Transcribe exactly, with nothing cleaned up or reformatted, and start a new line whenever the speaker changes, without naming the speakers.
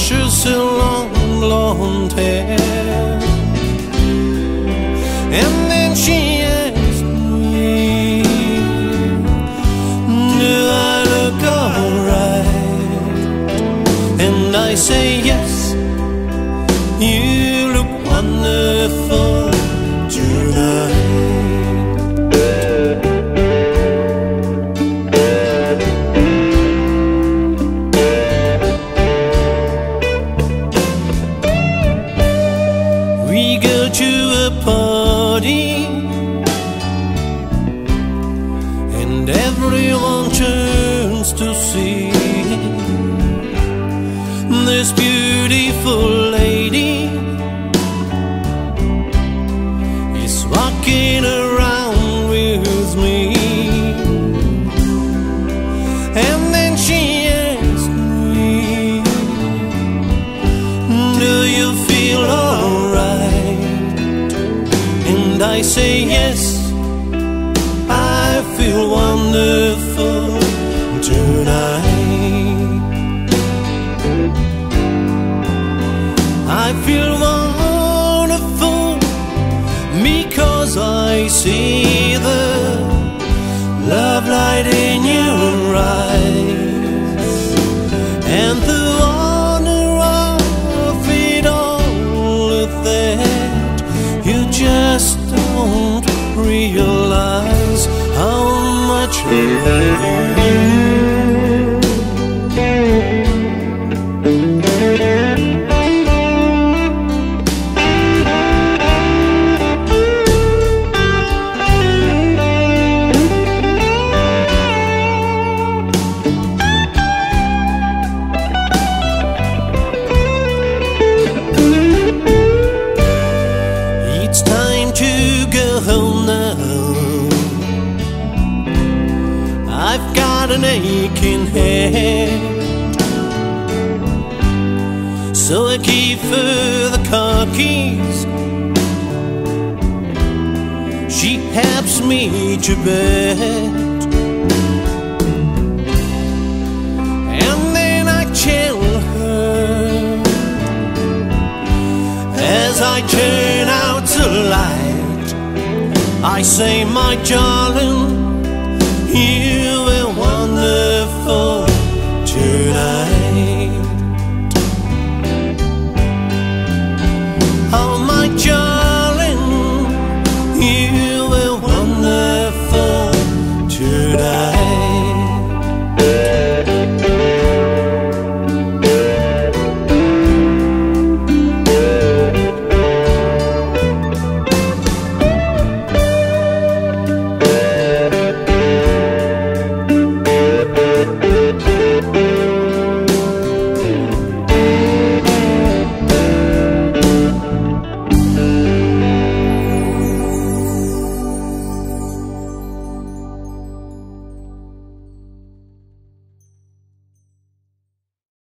just a long blonde hair. And then she asked me, do I look alright? And I say yes, you look wonderful tonight. We go to a party and everyone turns to see this beautiful lady is walking around with me. And then she asked me, do you feel alright? And I say yes, I feel wonderful tonight. I feel wonderful because I see the love light in your eyes, and the wonder of it all is that you just don't realize how much I love you. It's time to go home now. I've got an aching head, so I give her the car keys. She helps me to bed, and then I tell her as I turn out the light, I say, my darling,